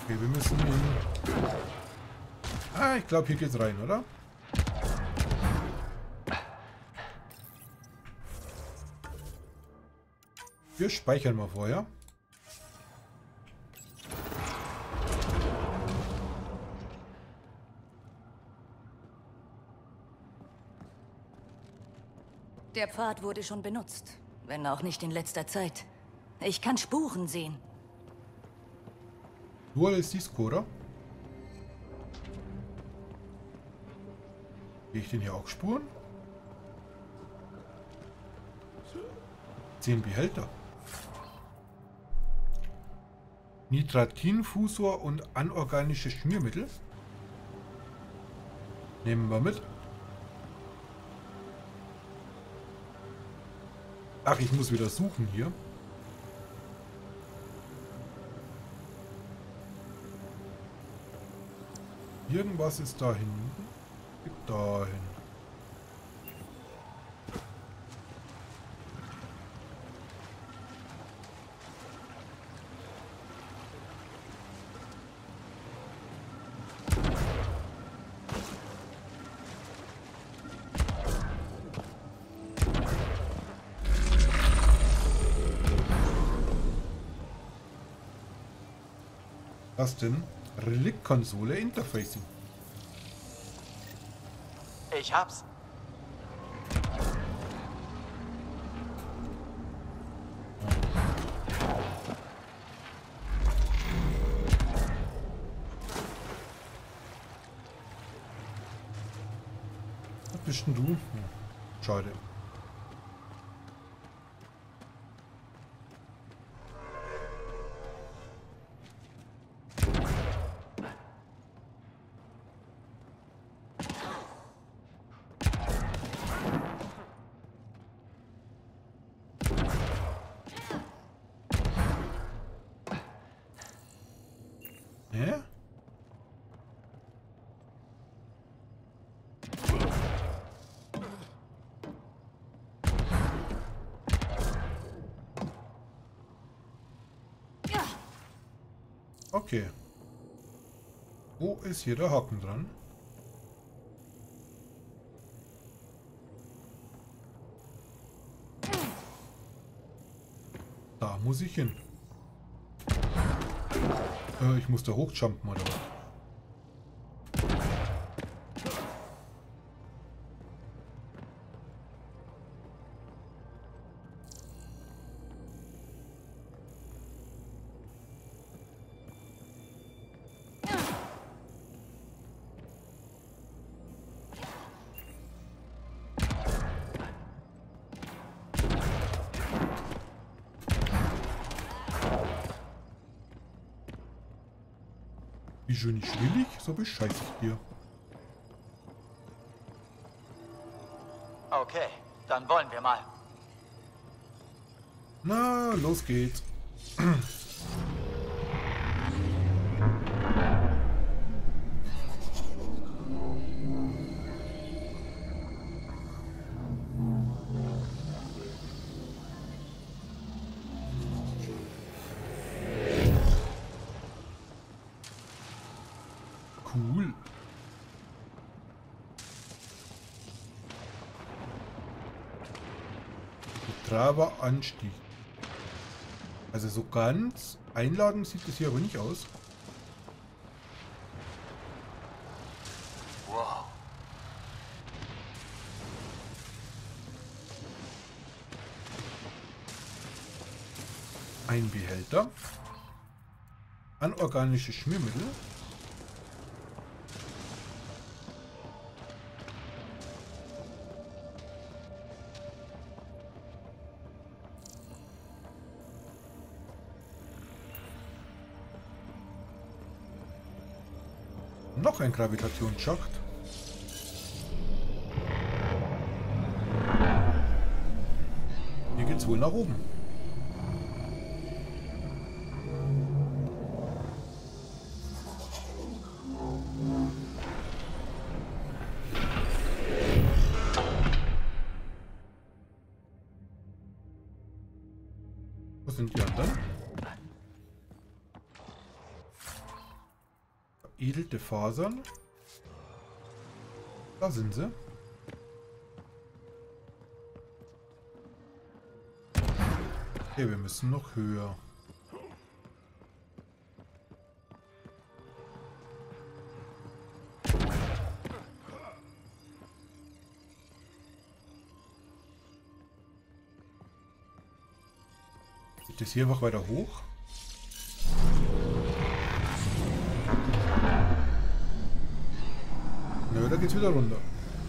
Okay, wir müssen in... Ah, ich glaube, hier geht's rein, oder? Wir speichern mal vorher. Der Pfad wurde schon benutzt, wenn auch nicht in letzter Zeit. Ich kann Spuren sehen. Dual ist Disco, oder? Sehe ich denn hier auch Spuren? 10 Behälter. Nitratinfusor und anorganische Schmiermittel. Nehmen wir mit. Ach, ich muss wieder suchen hier. Irgendwas ist da hinten. Dahin. Was denn? Relikt-Konsole Interfacing. Ich hab's. Was bist denn du? Hm. Schade. Hä? Okay. Wo ist hier der Haken dran? Da muss ich hin. Ich muss da hochjumpen oder was? Wie schön nicht willig, so bescheiß ich dir. Okay, dann wollen wir mal. Na, los geht's. Cool. Trava Anstieg. Also so ganz einladend sieht das hier aber nicht aus. Wow. Ein Behälter. Anorganische Schmiermittel. Noch ein Gravitationsschacht. Hier geht's wohl nach oben. Wo sind die anderen? veredelte Fasern. Da sind sie. Okay, wir müssen noch höher. Geht das hier einfach weiter hoch? Nö, da geht's wieder runter.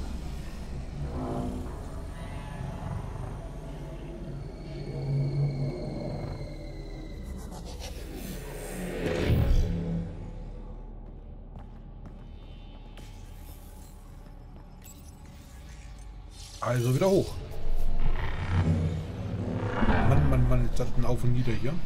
Also wieder hoch. Mann, jetzt hat ein Auf und Nieder hier.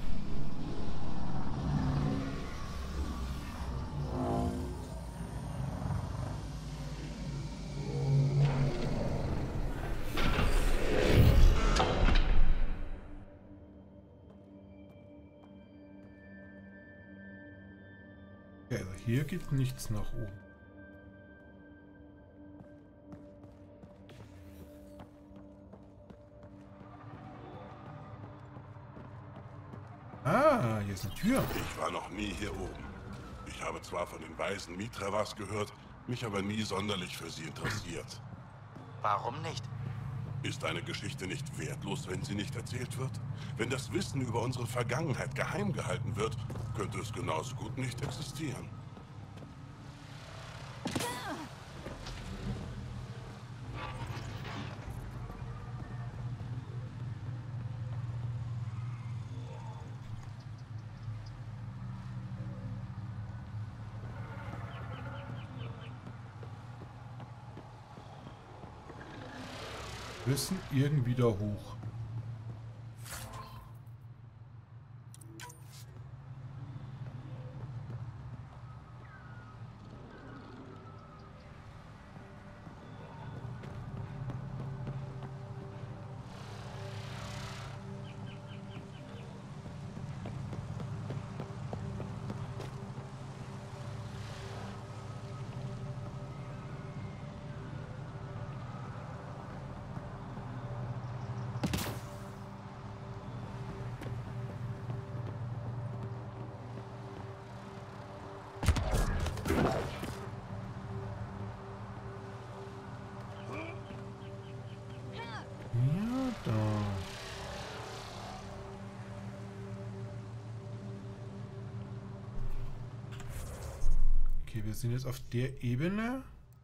Okay, also hier geht nichts nach oben. Ah, hier ist eine Tür. Ich war noch nie hier oben. Ich habe zwar von den Weisen Mitra was gehört, mich aber nie sonderlich für sie interessiert. Warum nicht? Ist eine Geschichte nicht wertlos, wenn sie nicht erzählt wird? Wenn das Wissen über unsere Vergangenheit geheim gehalten wird, könnte es genauso gut nicht existieren. Wir müssen irgendwie da hoch. Okay, wir sind jetzt auf der Ebene.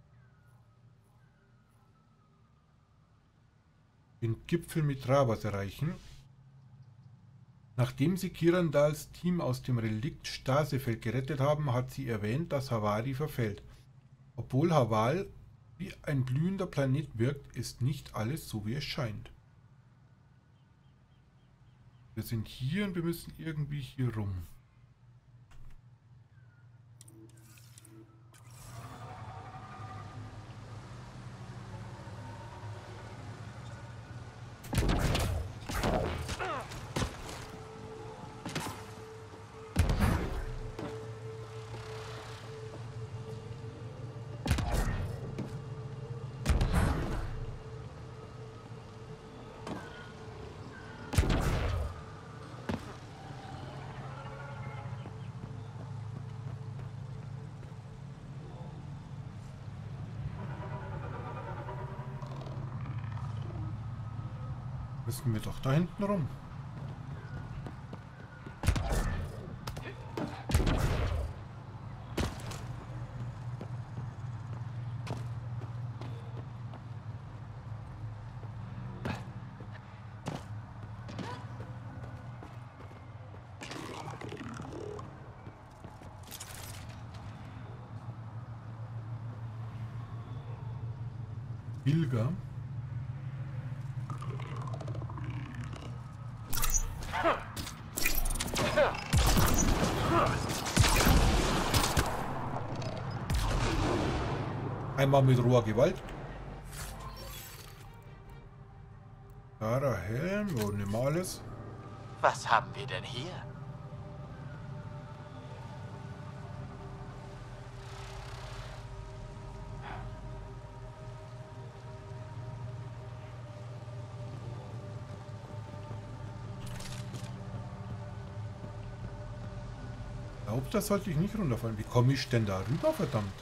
Den Gipfel mit Rabas erreichen. Nachdem sie Kirandals Team aus dem Relikt Stasefeld gerettet haben, hat sie erwähnt, dass Havari verfällt. Obwohl Haval wie ein blühender Planet wirkt, ist nicht alles so, wie es scheint. Wir sind hier und wir müssen irgendwie hier rum. Müssen wir doch da hinten rum. Ilga. Einmal mit roher Gewalt. Klarer Helm, oh, nimm alles. Was haben wir denn hier? glaube, da sollte ich nicht runterfallen. Wie komme ich denn da rüber, verdammt?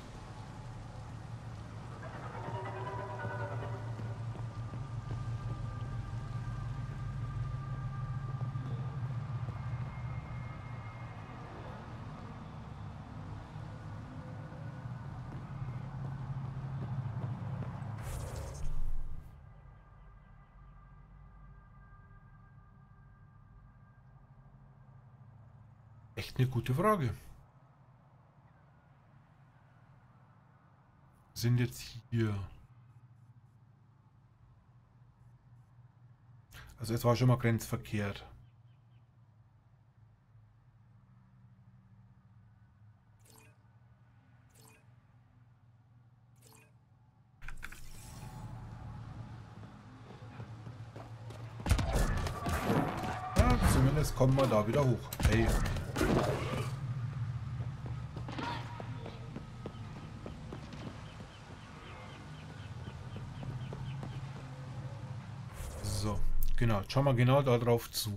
Echt eine gute Frage. Sind jetzt hier. Also es war schon mal grenzverkehrt. Ja, zumindest kommen wir da wieder hoch. Hey. So, genau. Schauen wir genau da drauf zu.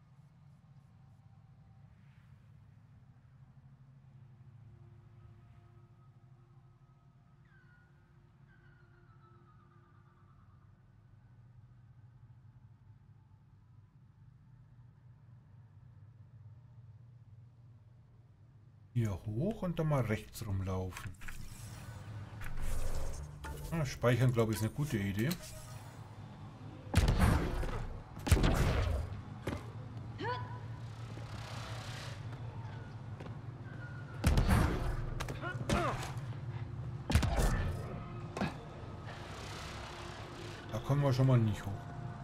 Hier hoch und dann mal rechts rumlaufen. Ja, speichern, glaube ich, ist eine gute Idee. Da kommen wir schon mal nicht hoch.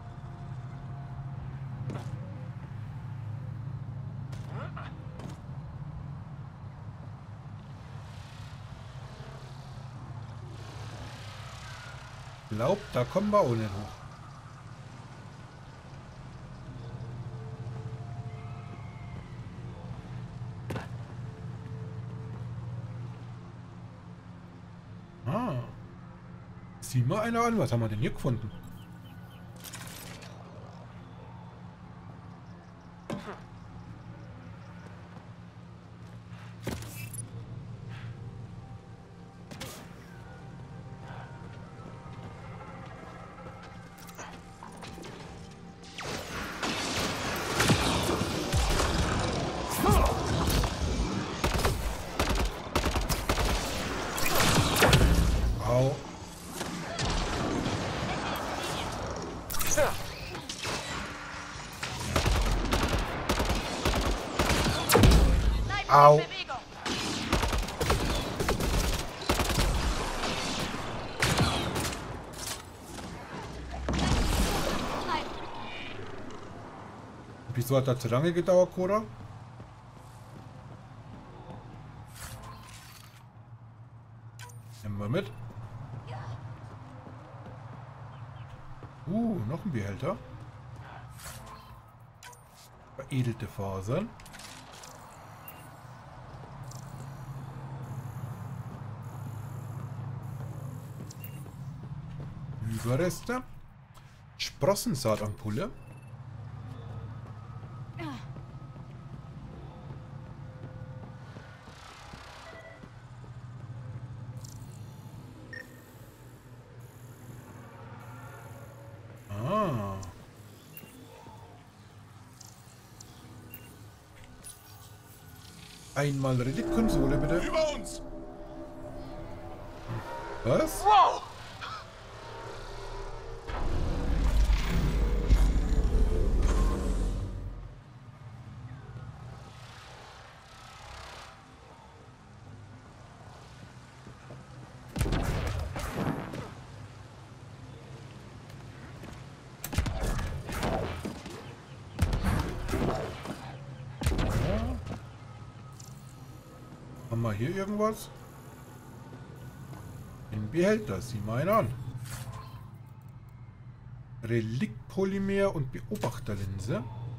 Glaubt, da kommen wir auch nicht hoch. Ah. Sieh mal einer an, was haben wir denn hier gefunden? Au. Au. Wieso hat das so lange gedauert, Cora? Nehmen wir mit. Noch ein Behälter. Veredelte Fasern. Überreste. Sprossensaatampulle. Ah. Einmal Reliktkonsole, bitte. Über uns! Was? Wow! Haben wir hier irgendwas? Ein Behälter, sieh mal einen an. Reliktpolymer und Beobachterlinse.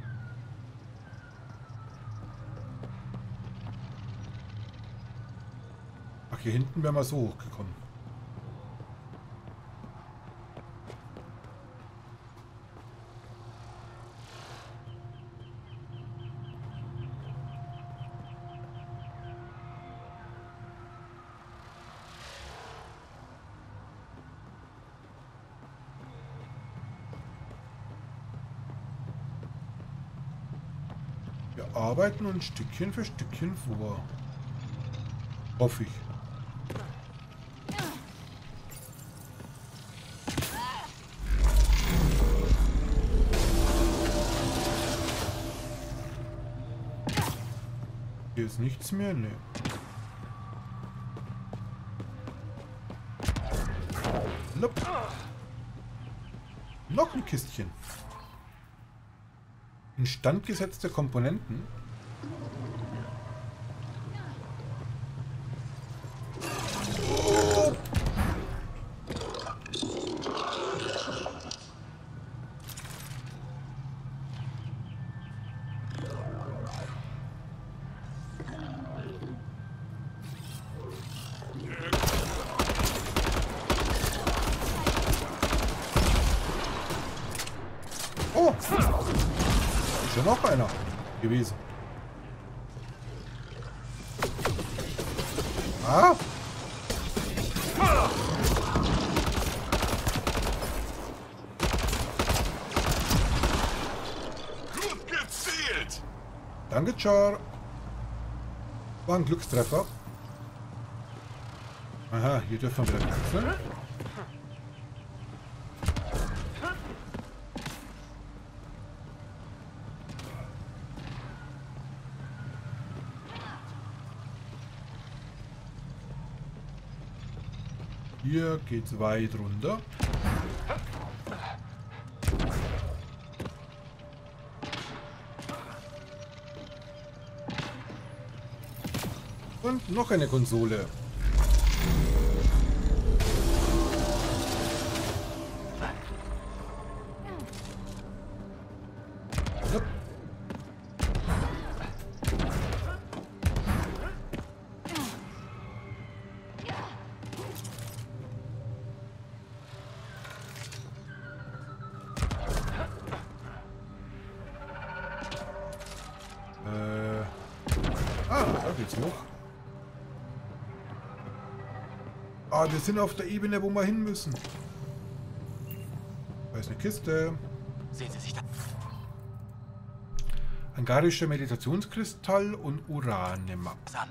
Ach, hier hinten wären wir so hochgekommen. arbeiten uns Stückchen für Stückchen vor. Hoffe ich. Hier ist nichts mehr, ne. Lopp. Noch ein Kistchen. Instand gesetzte Komponenten. Oh! Ist ja noch einer gewesen. Ah! Gut gezielt! Danke, Char. War ein Glückstreffer. Aha, hier dürfen wir wieder wechseln. Hier geht's weit runter. Und noch eine Konsole. Hopp. Da geht's hoch. Ah, wir sind auf der Ebene, wo wir hin müssen. Da ist eine Kiste. Sehen Sie sich das Angarischer Meditationskristall und Uranema. an.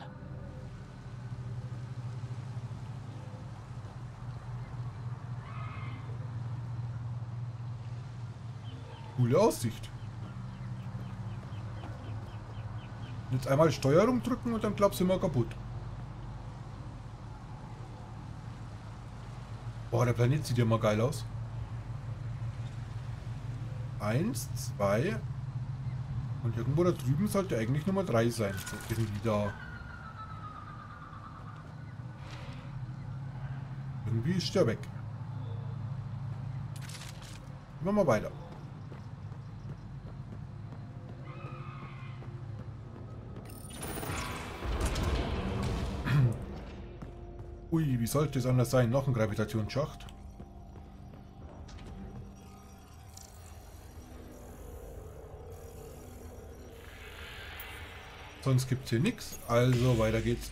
Coole Aussicht. Jetzt einmal Steuerung drücken und dann klappt es immer kaputt. Boah, der Planet sieht ja mal geil aus. 1, 2. Und irgendwo da drüben sollte eigentlich Nummer 3 sein. So irgendwie da. Irgendwie ist der weg. Gehen wir mal weiter. Ui, wie sollte es anders sein? Noch ein Gravitationsschacht. Sonst gibt es hier nichts, also weiter geht's.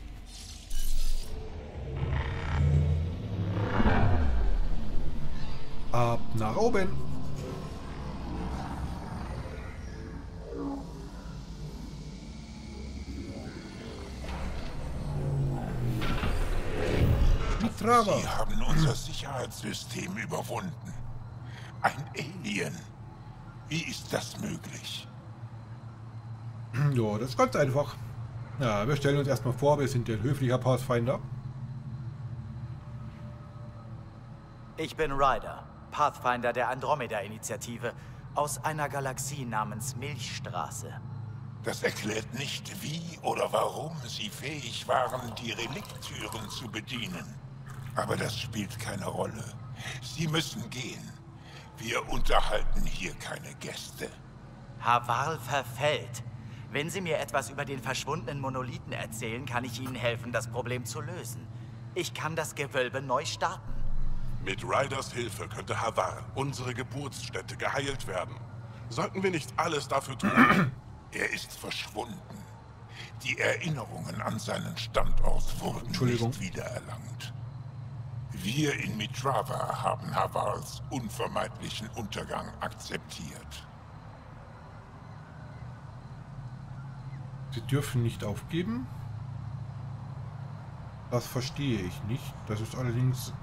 Ab nach oben. Mitrava. Sie haben unser Sicherheitssystem überwunden. Ein Alien. Wie ist das möglich? Ja, das ist ganz einfach. Ja, wir stellen uns erstmal vor, wir sind der höfliche Pathfinder. Ich bin Ryder, Pathfinder der Andromeda-Initiative aus einer Galaxie namens Milchstraße. Das erklärt nicht, wie oder warum Sie fähig waren, die Relikttüren zu bedienen. Aber das spielt keine Rolle. Sie müssen gehen. Wir unterhalten hier keine Gäste. Havarl verfällt. Wenn Sie mir etwas über den verschwundenen Monolithen erzählen, kann ich Ihnen helfen, das Problem zu lösen. Ich kann das Gewölbe neu starten. Mit Ryders Hilfe könnte Havarl, unsere Geburtsstätte, geheilt werden. Sollten wir nicht alles dafür tun? Er ist verschwunden. Die Erinnerungen an seinen Standort wurden nicht wiedererlangt. Wir in Mitrava haben Havarls unvermeidlichen Untergang akzeptiert. Sie dürfen nicht aufgeben. Das verstehe ich nicht. Das ist allerdings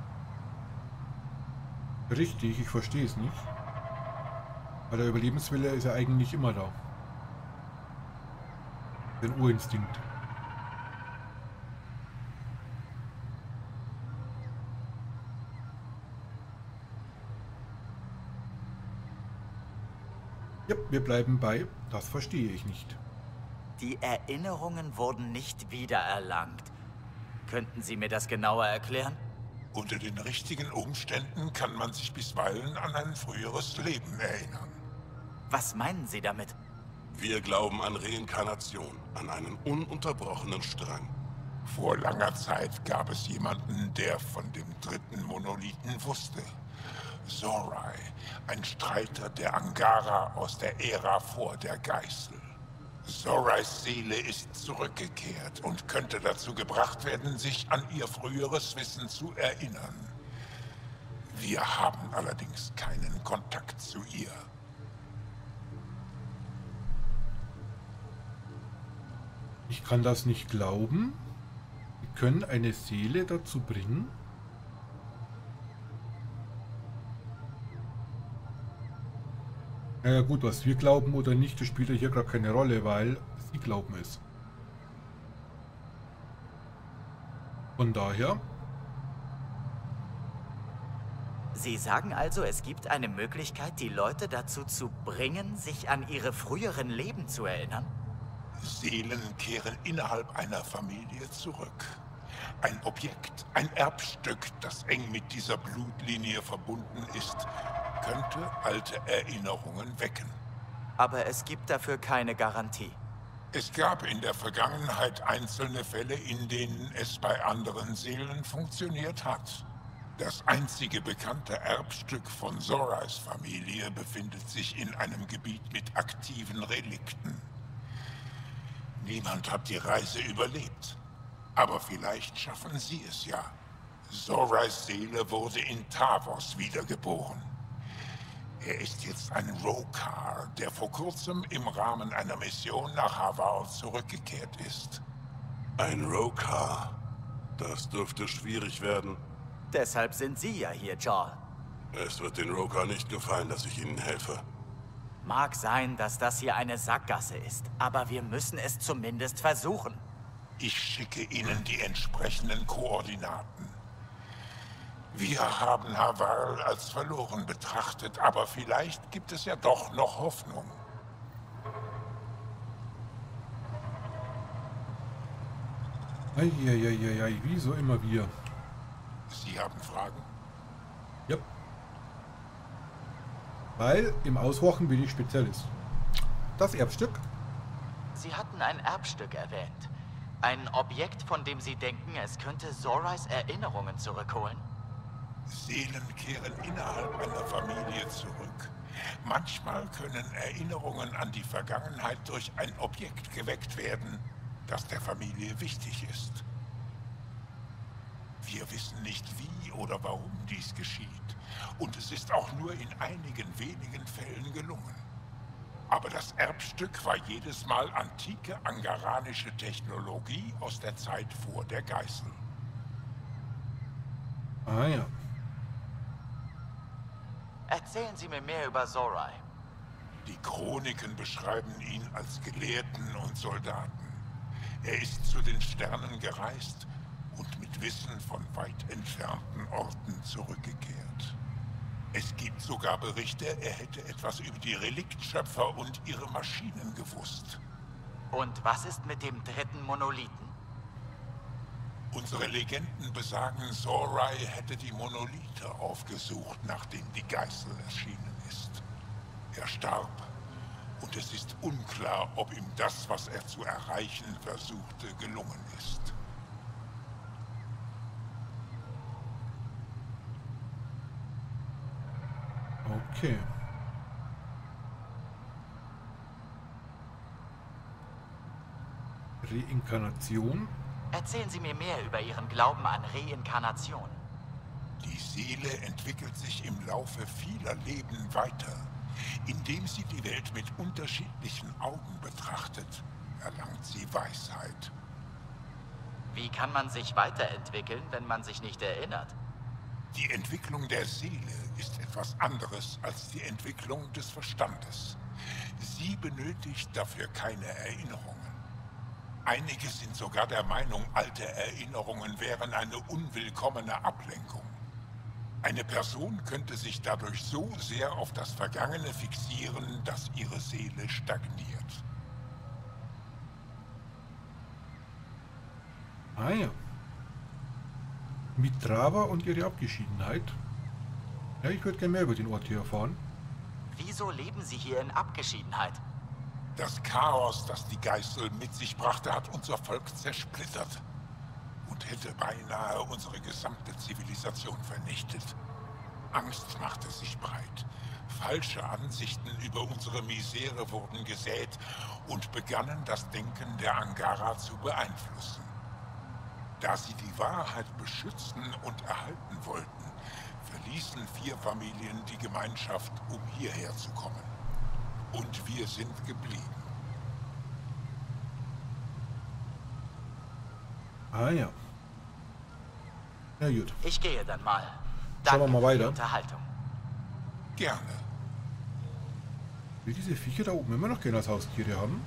richtig, ich verstehe es nicht. Weil der Überlebenswille ist ja eigentlich immer da. Den Urinstinkt. Ja, wir bleiben bei, das verstehe ich nicht. Die Erinnerungen wurden nicht wiedererlangt. Könnten Sie mir das genauer erklären? Unter den richtigen Umständen kann man sich bisweilen an ein früheres Leben erinnern. Was meinen Sie damit? Wir glauben an Reinkarnation, an einen ununterbrochenen Strang. Vor langer Zeit gab es jemanden, der von dem dritten Monolithen wusste. Zorai, ein Streiter der Angara aus der Ära vor der Geißel. Zorais Seele ist zurückgekehrt und könnte dazu gebracht werden, sich an ihr früheres Wissen zu erinnern. Wir haben allerdings keinen Kontakt zu ihr. Ich kann das nicht glauben. Wir können eine Seele dazu bringen. Naja gut, was wir glauben oder nicht, das spielt ja hier gerade keine Rolle, weil sie glauben es. Von daher. Sie sagen also, es gibt eine Möglichkeit, die Leute dazu zu bringen, sich an ihre früheren Leben zu erinnern? Seelen kehren innerhalb einer Familie zurück. Ein Objekt, ein Erbstück, das eng mit dieser Blutlinie verbunden ist, könnte alte Erinnerungen wecken. Aber es gibt dafür keine Garantie. Es gab in der Vergangenheit einzelne Fälle, in denen es bei anderen Seelen funktioniert hat. Das einzige bekannte Erbstück von Zorais Familie befindet sich in einem Gebiet mit aktiven Relikten. Niemand hat die Reise überlebt. Aber vielleicht schaffen sie es ja. Zorais Seele wurde in Tavos wiedergeboren. Er ist jetzt ein Rokar, der vor kurzem im Rahmen einer Mission nach Havard zurückgekehrt ist. Ein Rokar. Das dürfte schwierig werden. Deshalb sind Sie ja hier, Jarl. Es wird den Rokar nicht gefallen, dass ich ihnen helfe. Mag sein, dass das hier eine Sackgasse ist, aber wir müssen es zumindest versuchen. Ich schicke Ihnen die entsprechenden Koordinaten. Wir haben Haval als verloren betrachtet, aber vielleicht gibt es ja doch noch Hoffnung. Eieieiei, wieso immer wir? Sie haben Fragen? Ja. Weil im Ausrochen bin ich Spezialist. Das Erbstück? Sie hatten ein Erbstück erwähnt. Ein Objekt, von dem Sie denken, es könnte Zorais Erinnerungen zurückholen? Seelen kehren innerhalb einer Familie zurück. Manchmal können Erinnerungen an die Vergangenheit durch ein Objekt geweckt werden, das der Familie wichtig ist. Wir wissen nicht, wie oder warum dies geschieht. Und es ist auch nur in einigen wenigen Fällen gelungen. Aber das Erbstück war jedes Mal antike angaranische Technologie aus der Zeit vor der Geißel. Ah ja. Erzählen Sie mir mehr über Zorai. Die Chroniken beschreiben ihn als Gelehrten und Soldaten. Er ist zu den Sternen gereist und mit Wissen von weit entfernten Orten zurückgekehrt. Es gibt sogar Berichte, er hätte etwas über die Reliktschöpfer und ihre Maschinen gewusst. Und was ist mit dem dritten Monolithen? Unsere Legenden besagen, Zorai hätte die Monolithe aufgesucht, nachdem die Geißel erschienen ist. Er starb, und es ist unklar, ob ihm das, was er zu erreichen versuchte, gelungen ist. Okay. Reinkarnation. Erzählen Sie mir mehr über Ihren Glauben an Reinkarnation. Die Seele entwickelt sich im Laufe vieler Leben weiter. Indem sie die Welt mit unterschiedlichen Augen betrachtet, erlangt sie Weisheit. Wie kann man sich weiterentwickeln, wenn man sich nicht erinnert? Die Entwicklung der Seele ist etwas anderes als die Entwicklung des Verstandes. Sie benötigt dafür keine Erinnerungen. Einige sind sogar der Meinung, alte Erinnerungen wären eine unwillkommene Ablenkung. Eine Person könnte sich dadurch so sehr auf das Vergangene fixieren, dass ihre Seele stagniert. Ah ja. Mitrava und ihre Abgeschiedenheit. Ja, ich würde gerne mehr über den Ort hier erfahren. Wieso leben Sie hier in Abgeschiedenheit? Das Chaos, das die Geißel mit sich brachte, hat unser Volk zersplittert und hätte beinahe unsere gesamte Zivilisation vernichtet. Angst machte sich breit. Falsche Ansichten über unsere Misere wurden gesät und begannen das Denken der Angara zu beeinflussen. Da sie die Wahrheit beschützen und erhalten wollten, verließen 4 Familien die Gemeinschaft, um hierher zu kommen. Und wir sind geblieben. Ah ja. Na gut. Ich gehe dann mal. Schauen wir Danke mal für die weiter. Unterhaltung. Gerne. Will diese Viecher da oben immer noch gerne als Haustiere haben?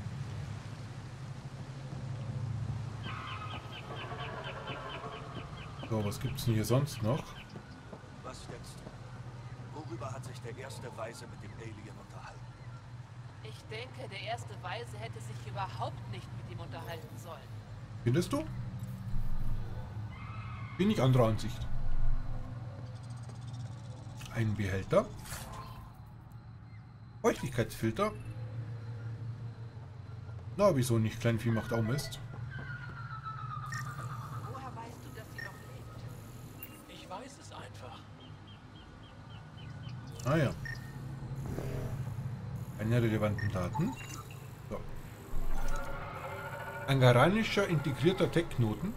So, was gibt's denn hier sonst noch? Was jetzt? Worüber hat sich der erste Weise mit dem Alien unterhalten? Ich denke, der erste Weise hätte sich überhaupt nicht mit ihm unterhalten sollen. Findest du? Bin ich anderer Ansicht. Ein Behälter. Feuchtigkeitsfilter. Na, wieso nicht? Kleinvieh macht auch Mist. Woher weißt du, dass sie noch lebt? Ich weiß es einfach. Ah ja. Keine relevanten Daten. So. Angaranischer integrierter Tech-Knoten.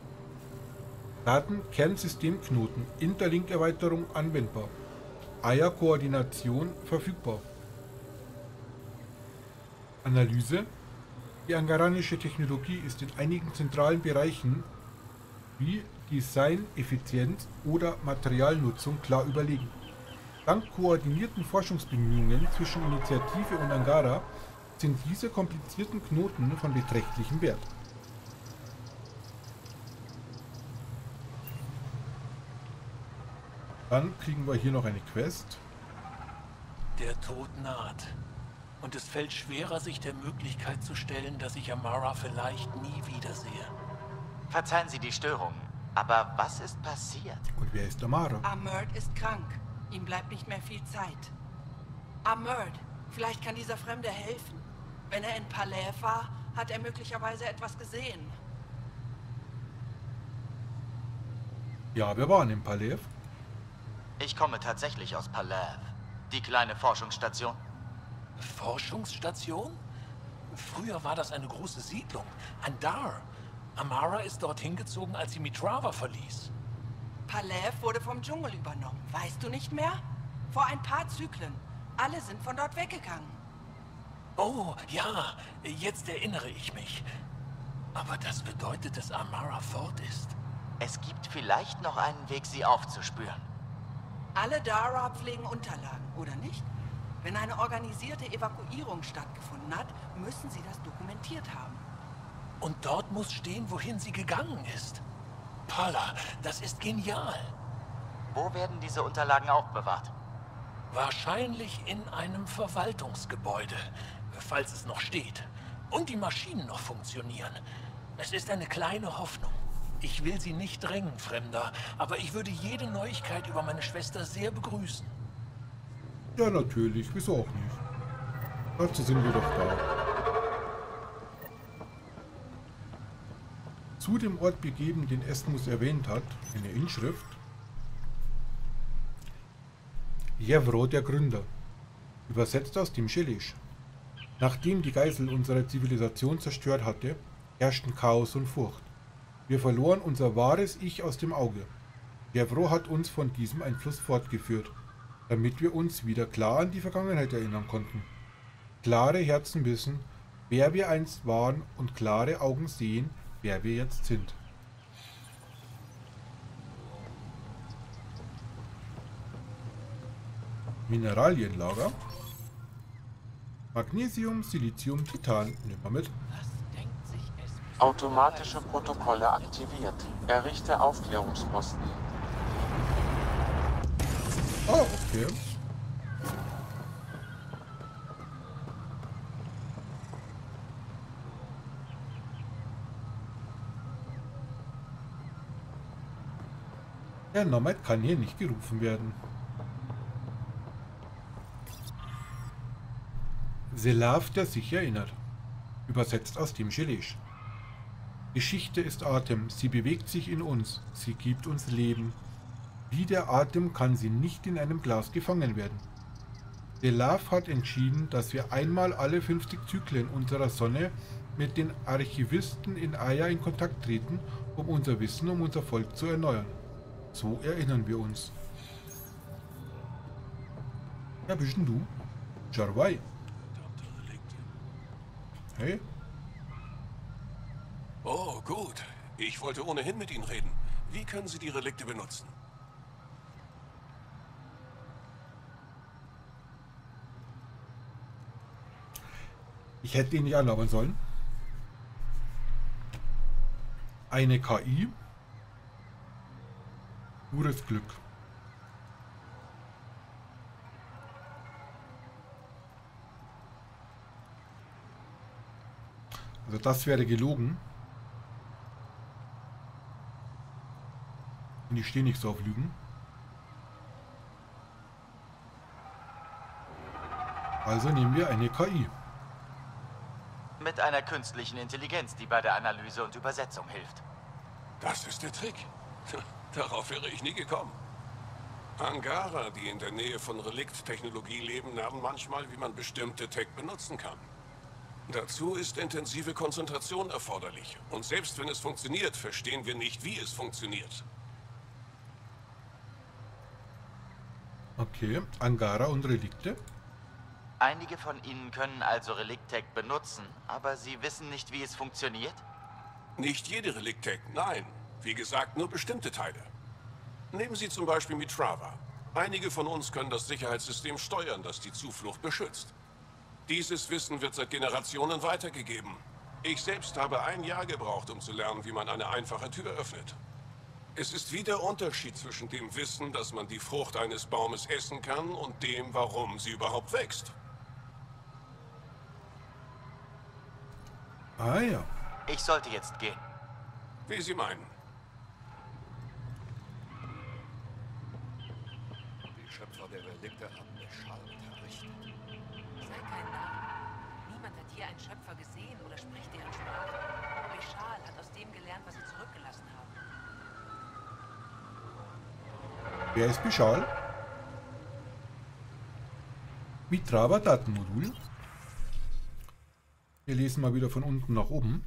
Daten Kernsystemknoten. Interlink-Erweiterung anwendbar. Eierkoordination verfügbar. Analyse. Die angaranische Technologie ist in einigen zentralen Bereichen wie Design, Effizienz oder Materialnutzung klar überlegen. Dank koordinierten Forschungsbemühungen zwischen Initiative und Angara sind diese komplizierten Knoten von beträchtlichem Wert. Dann kriegen wir hier noch eine Quest. Der Tod naht. Und es fällt schwerer, sich der Möglichkeit zu stellen, dass ich Amara vielleicht nie wiedersehe. Verzeihen Sie die Störung, aber was ist passiert? Und wer ist Amara? Amurd ist krank. Ihm bleibt nicht mehr viel Zeit. Amurd, vielleicht kann dieser Fremde helfen. Wenn er in Palais war, hat er möglicherweise etwas gesehen. Ja, wir waren im Palais. Ich komme tatsächlich aus Palav. Die kleine Forschungsstation. Forschungsstation? Früher war das eine große Siedlung. Andar. Amara ist dorthin gezogen, als sie Mitrava verließ. Palais wurde vom Dschungel übernommen. Weißt du nicht mehr? Vor ein paar Zyklen. Alle sind von dort weggegangen. Oh, ja, jetzt erinnere ich mich. Aber das bedeutet, dass Amara fort ist. Es gibt vielleicht noch einen Weg, sie aufzuspüren. Alle Dara pflegen Unterlagen, oder nicht? Wenn eine organisierte Evakuierung stattgefunden hat, müssen sie das dokumentiert haben. Und dort muss stehen, wohin sie gegangen ist. Pala, das ist genial. Wo werden diese Unterlagen aufbewahrt? Wahrscheinlich in einem Verwaltungsgebäude, falls es noch steht. Und die Maschinen noch funktionieren. Es ist eine kleine Hoffnung. Ich will Sie nicht drängen, Fremder, aber ich würde jede Neuigkeit über meine Schwester sehr begrüßen. Ja, natürlich. Wieso auch nicht? Dazu sind wir doch da. Zu dem Ort begeben, den Esmus erwähnt hat, eine Inschrift. Jevro, der Gründer. Übersetzt aus dem Schelisch. Nachdem die Geißel unsere Zivilisation zerstört hatte, herrschten Chaos und Furcht. Wir verloren unser wahres Ich aus dem Auge. Jevro hat uns von diesem Einfluss fortgeführt, damit wir uns wieder klar an die Vergangenheit erinnern konnten. Klare Herzen wissen, wer wir einst waren und klare Augen sehen, wer wir jetzt sind. Mineralienlager. Magnesium, Silizium, Titan. Nehmen wir mit. Automatische Protokolle aktiviert. Errichte Aufklärungsposten. Oh, okay. Der Nomad kann hier nicht gerufen werden. Selav, der sich erinnert. Übersetzt aus dem Chilisch. Geschichte ist Atem, sie bewegt sich in uns, sie gibt uns Leben. Wie der Atem kann sie nicht in einem Glas gefangen werden. Selav hat entschieden, dass wir einmal alle 50 Zyklen unserer Sonne mit den Archivisten in Aya in Kontakt treten, um unser Wissen um unser Volk zu erneuern. So erinnern wir uns. Wer bist denn du? Jarwai. Hey? Oh, gut. Ich wollte ohnehin mit Ihnen reden. Wie können Sie die Relikte benutzen? Ich hätte ihn nicht anlabern sollen. Eine KI. Pures Glück. Also das wäre gelogen. Und ich stehe nicht so auf Lügen. Also nehmen wir eine KI. Mit einer künstlichen Intelligenz, die bei der Analyse und Übersetzung hilft. Das ist der Trick. Darauf wäre ich nie gekommen. Angara, die in der Nähe von Relikt-Technologie leben, lernen manchmal, wie man bestimmte Tech benutzen kann. Dazu ist intensive Konzentration erforderlich. Und selbst wenn es funktioniert, verstehen wir nicht, wie es funktioniert. Okay, Angara und Relikte. Einige von Ihnen können also Relikt-Tech benutzen, aber Sie wissen nicht, wie es funktioniert? Nicht jede Relikt-Tech, nein. Wie gesagt, nur bestimmte Teile. Nehmen Sie zum Beispiel Mitrava. Einige von uns können das Sicherheitssystem steuern, das die Zuflucht beschützt. Dieses Wissen wird seit Generationen weitergegeben. Ich selbst habe 1 Jahr gebraucht, um zu lernen, wie man eine einfache Tür öffnet. Es ist wie der Unterschied zwischen dem Wissen, dass man die Frucht eines Baumes essen kann, und dem, warum sie überhaupt wächst. Ah ja. Ich sollte jetzt gehen. Wie Sie meinen. Die Schöpfer der Relikte haben Beschall unterrichtet. Sei kein Narr. Niemand hat hier einen Schöpfer gesehen oder spricht deren Sprache. Beschal hat aus dem gelernt, was sie zurückgelassen haben. Wer ist Beschal? Mitrava Datenmodul. Wir lesen mal wieder von unten nach oben.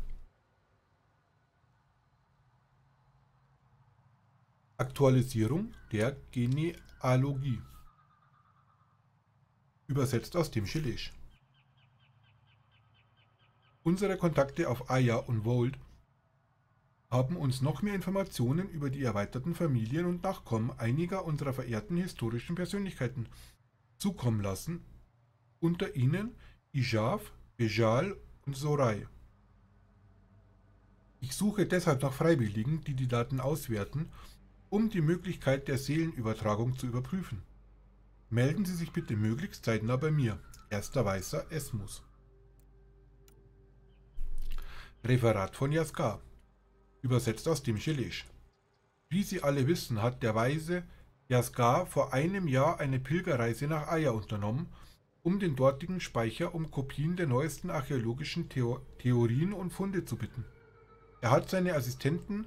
Aktualisierung der Genealogie. Übersetzt aus dem Chilisch. Unsere Kontakte auf Aya und Vold haben uns noch mehr Informationen über die erweiterten Familien und Nachkommen einiger unserer verehrten historischen Persönlichkeiten zukommen lassen, unter ihnen Ijav, Bejal und Sorai. Ich suche deshalb nach Freiwilligen, die die Daten auswerten, um die Möglichkeit der Seelenübertragung zu überprüfen. Melden Sie sich bitte möglichst zeitnah bei mir. Erster Weißer Esmus. Referat von Jaskar. Übersetzt aus dem Chilisch. Wie Sie alle wissen, hat der Weise Jaskar vor einem Jahr eine Pilgerreise nach Aya unternommen, um den dortigen Speicher um Kopien der neuesten archäologischen Theorien und Funde zu bitten. Er und seine Assistenten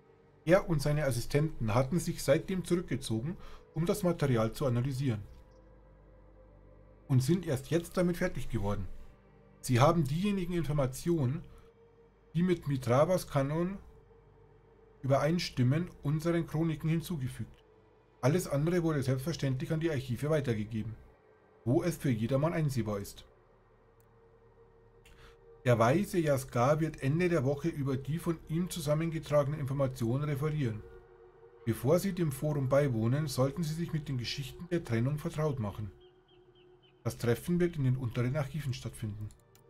hatten sich seitdem zurückgezogen, um das Material zu analysieren. Und sind erst jetzt damit fertig geworden. Sie haben diejenigen Informationen, die mit Mitravas Kanon übereinstimmen, unseren Chroniken hinzugefügt. Alles andere wurde selbstverständlich an die Archive weitergegeben, wo es für jedermann einsehbar ist. Der weise Jaskar wird Ende der Woche über die von ihm zusammengetragenen Informationen referieren. Bevor Sie dem Forum beiwohnen, sollten Sie sich mit den Geschichten der Trennung vertraut machen. Das Treffen wird in den unteren Archiven stattfinden.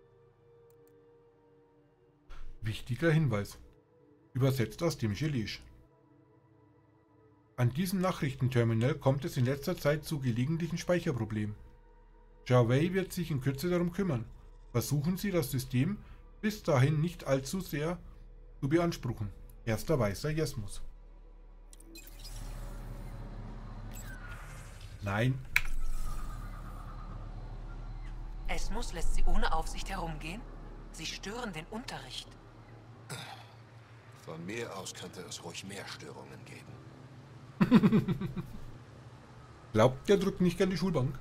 Wichtiger Hinweis. Übersetzt aus dem Gelisch. An diesem Nachrichtenterminal kommt es in letzter Zeit zu gelegentlichen Speicherproblemen. Jarvey wird sich in Kürze darum kümmern. Versuchen Sie, das System bis dahin nicht allzu sehr zu beanspruchen. Erster Weißer Jesmus. Nein. Esmus lässt sie ohne Aufsicht herumgehen? Sie stören den Unterricht. Von mir aus könnte es ruhig mehr Störungen geben. Glaubt, der drückt nicht gern die Schulbank.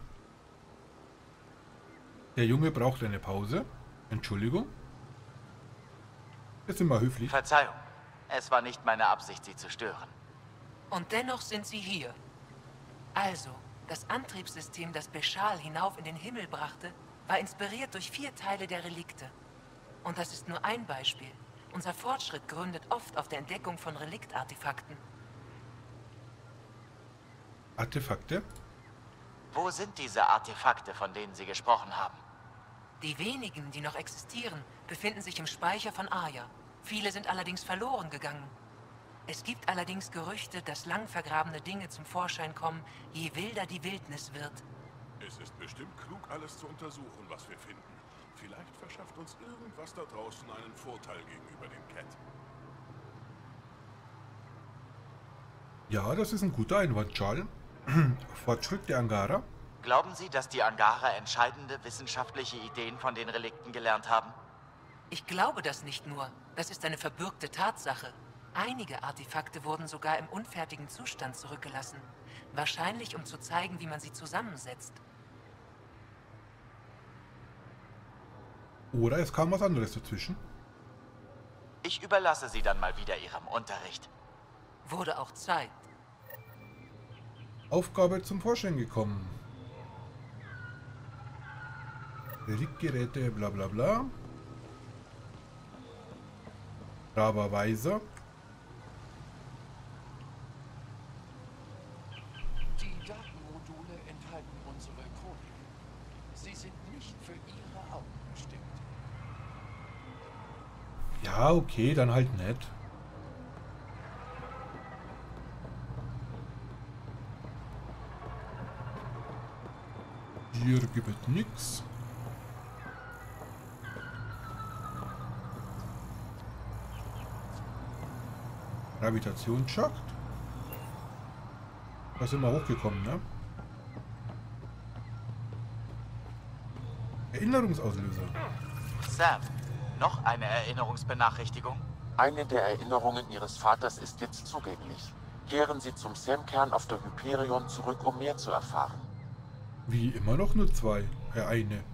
Der Junge braucht eine Pause. Entschuldigung. Jetzt sind wir höflich. Verzeihung. Es war nicht meine Absicht, Sie zu stören. Und dennoch sind sie hier. Also, das Antriebssystem, das Beshal hinauf in den Himmel brachte, war inspiriert durch 4 Teile der Relikte. Und das ist nur ein Beispiel. Unser Fortschritt gründet oft auf der Entdeckung von Reliktartefakten. Artefakte? Wo sind diese Artefakte, von denen Sie gesprochen haben? Die wenigen, die noch existieren, befinden sich im Speicher von Aya. Viele sind allerdings verloren gegangen. Es gibt allerdings Gerüchte, dass lang vergrabene Dinge zum Vorschein kommen, je wilder die Wildnis wird. Es ist bestimmt klug, alles zu untersuchen, was wir finden. Vielleicht verschafft uns irgendwas da draußen einen Vorteil gegenüber dem Cat. Ja, das ist ein guter Einwand, Charles. Fortschritt der Angara? Glauben Sie, dass die Angara entscheidende wissenschaftliche Ideen von den Relikten gelernt haben? Ich glaube das nicht nur. Das ist eine verbürgte Tatsache. Einige Artefakte wurden sogar im unfertigen Zustand zurückgelassen. Wahrscheinlich, um zu zeigen, wie man sie zusammensetzt. Oder es kam was anderes dazwischen. Ich überlasse Sie dann mal wieder Ihrem Unterricht. Wurde auch Zeit. Aufgabe zum Vorschein gekommen. Reliktgeräte, bla bla bla. Braver Weiser. Die Datenmodule enthalten unsere Chronik. Sie sind nicht für Ihre Augen bestimmt. Ja, okay, dann halt nicht. Hier gibt es nichts. Gravitationsschacht. Da sind wir hochgekommen, ne? Erinnerungsauslöser. Sam, noch eine Erinnerungsbenachrichtigung? Eine der Erinnerungen Ihres Vaters ist jetzt zugänglich. Kehren Sie zum Sam-Kern auf der Hyperion zurück, um mehr zu erfahren. Wie immer noch nur 2. Eine.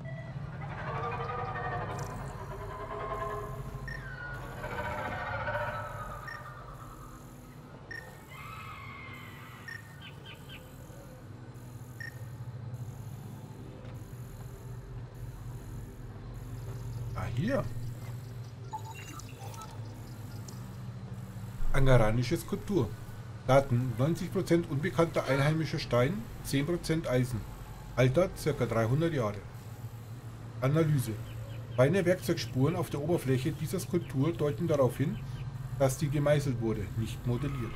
Ah, hier. Angaranische Skulptur. Daten: 90% unbekannter einheimischer Stein, 10% Eisen. Alter ca. 300 Jahre. Analyse: Feine Werkzeugspuren auf der Oberfläche dieser Skulptur deuten darauf hin, dass sie gemeißelt wurde, nicht modelliert.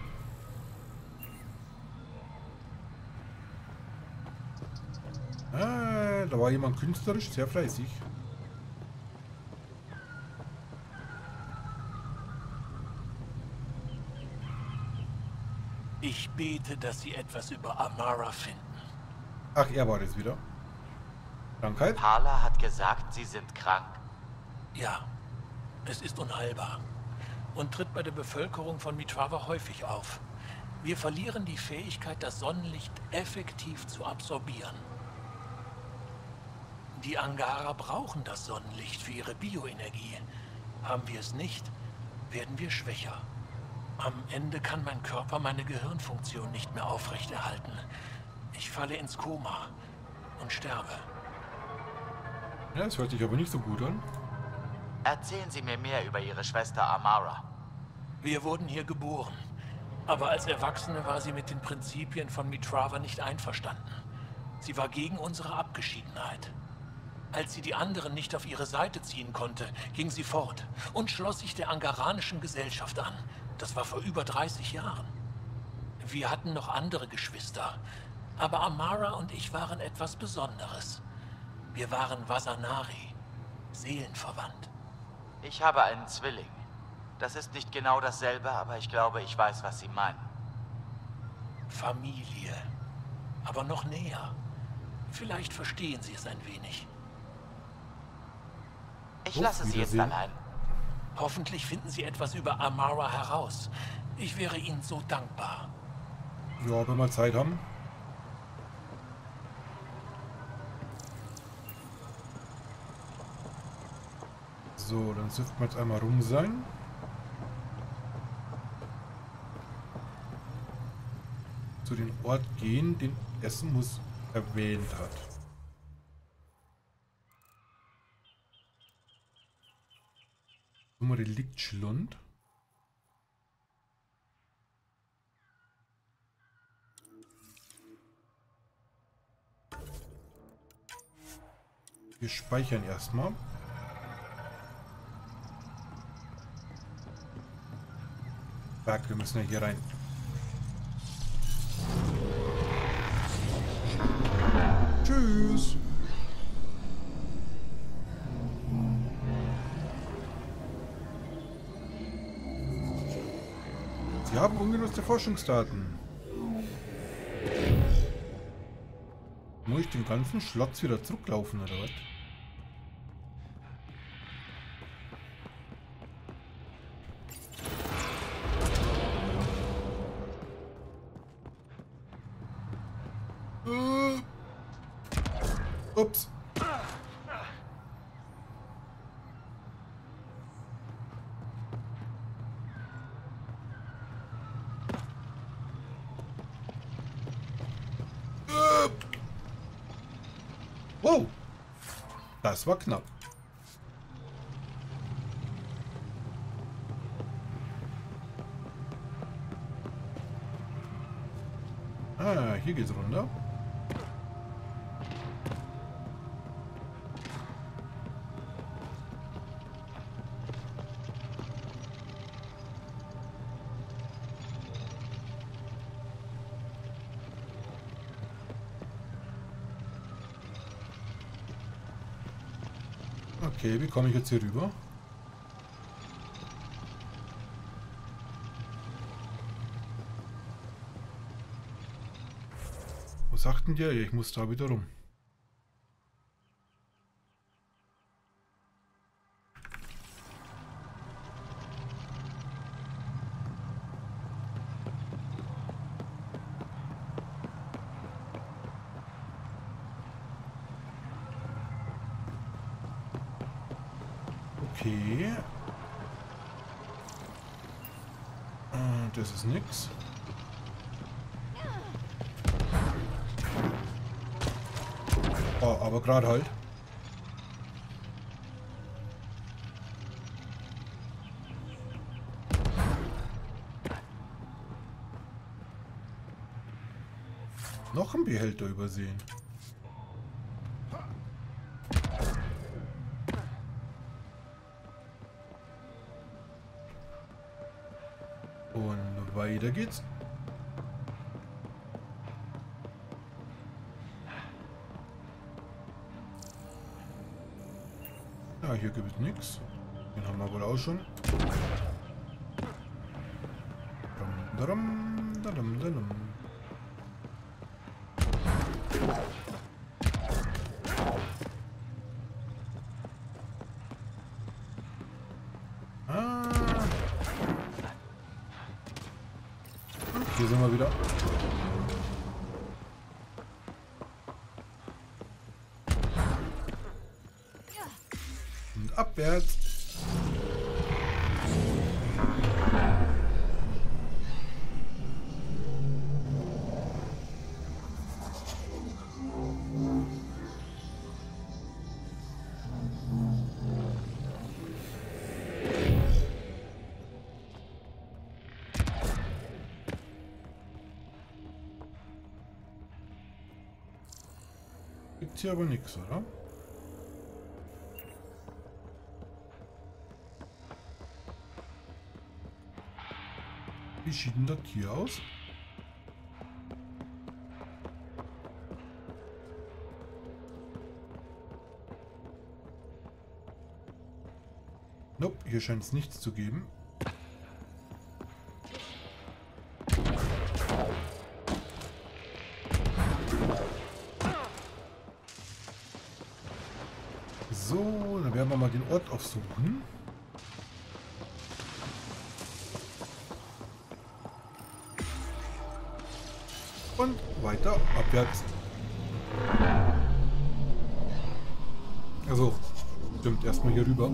Ah, da war jemand künstlerisch sehr fleißig. Ich bete, dass Sie etwas über Amara finden. Ach, er war es wieder. Krankheit? Parla hat gesagt, Sie sind krank. Ja, es ist unheilbar und tritt bei der Bevölkerung von Mitrava häufig auf. Wir verlieren die Fähigkeit, das Sonnenlicht effektiv zu absorbieren. Die Angara brauchen das Sonnenlicht für ihre Bioenergie. Haben wir es nicht, werden wir schwächer. Am Ende kann mein Körper meine Gehirnfunktion nicht mehr aufrechterhalten. Ich falle ins Koma und sterbe. Ja, das hört sich aber nicht so gut an. Erzählen Sie mir mehr über Ihre Schwester Amara. Wir wurden hier geboren. Aber als Erwachsene war sie mit den Prinzipien von Mitrava nicht einverstanden. Sie war gegen unsere Abgeschiedenheit. Als sie die anderen nicht auf ihre Seite ziehen konnte, ging sie fort und schloss sich der angaranischen Gesellschaft an. Das war vor über 30 Jahren. Wir hatten noch andere Geschwister, aber Amara und ich waren etwas Besonderes. Wir waren Wasanari, seelenverwandt. Ich habe einen Zwilling. Das ist nicht genau dasselbe, aber ich glaube, ich weiß, was Sie meinen. Familie. Aber noch näher. Vielleicht verstehen Sie es ein wenig. Ich lasse Sie jetzt allein. Hoffentlich finden Sie etwas über Amara heraus. Ich wäre Ihnen so dankbar. Ja, wenn wir Zeit haben. So, dann dürften wir jetzt einmal rum sein. Zu den Ort gehen, den Esmus erwähnt hat. Zum Reliktschlund. Wir speichern erstmal. Berg, wir müssen ja hier rein. Tschüss. Sie haben ungenutzte Forschungsdaten. Muss ich den ganzen Schlotz wieder zurücklaufen, oder was? Ups. Wow. Das war knapp. Ah, hier geht's runter. Okay, wie komme ich jetzt hier rüber? Was sagt denn der? Ich muss da wieder rum. Okay. Das ist nix. Oh, aber gerade halt. Noch ein Behälter übersehen. Und weiter geht's. Ja, hier gibt es nichts. Den haben wir wohl auch schon. Hier sind wir wieder. Und abwärts. jetzt hier aber nichts, oder? Wie sieht denn das hier aus? Nope, hier scheint es nichts zu geben. So, dann werden wir mal den Ort aufsuchen. Und weiter abwärts. Also, stimmt, erstmal hier rüber.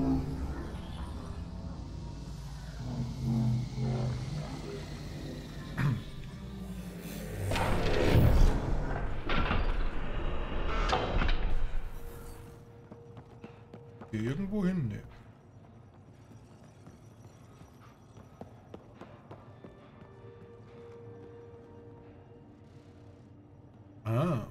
Hier irgendwo hin, ne. Ah.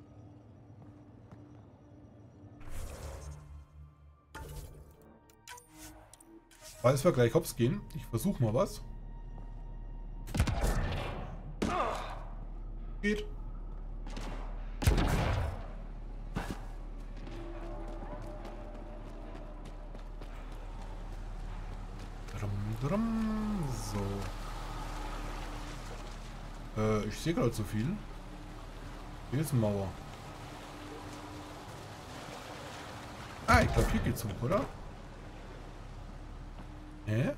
Falls wir gleich hops gehen, ich versuche mal was. Geht. So. Ich sehe gerade so viel. Hier ist eine Mauer. Ah, ich glaube, hier geht's hoch, oder? Hä?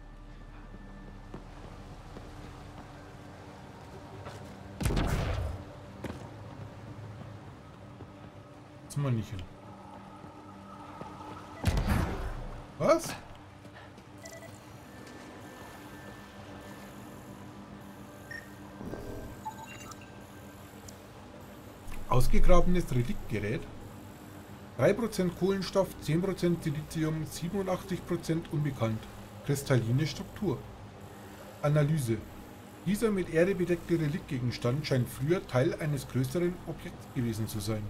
Jetzt mal nicht hin. Was? Ausgegrabenes Reliktgerät. 3% Kohlenstoff, 10% Silizium, 87% unbekannt. Kristalline Struktur. Analyse. Dieser mit Erde bedeckte Reliktgegenstand scheint früher Teil eines größeren Objekts gewesen zu sein.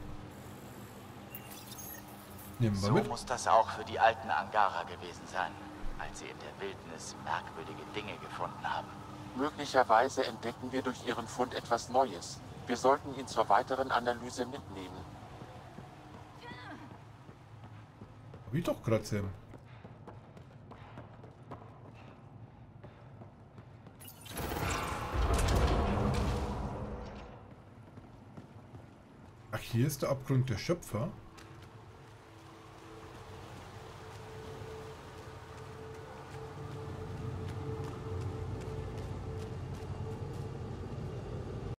Nehmen wir So mit. muss das auch für die alten Angara gewesen sein, als sie in der Wildnis merkwürdige Dinge gefunden haben. Möglicherweise entdecken wir durch ihren Fund etwas Neues. Wir sollten ihn zur weiteren Analyse mitnehmen. Wie doch gerade, Sam. Ach, hier ist der Abgrund der Schöpfer.